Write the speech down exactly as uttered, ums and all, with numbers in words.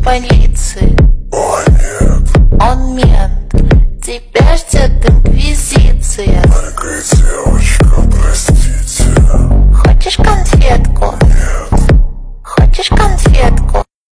полиции. О нет, Он мент, тебя ждет инквизиция. инквизиция.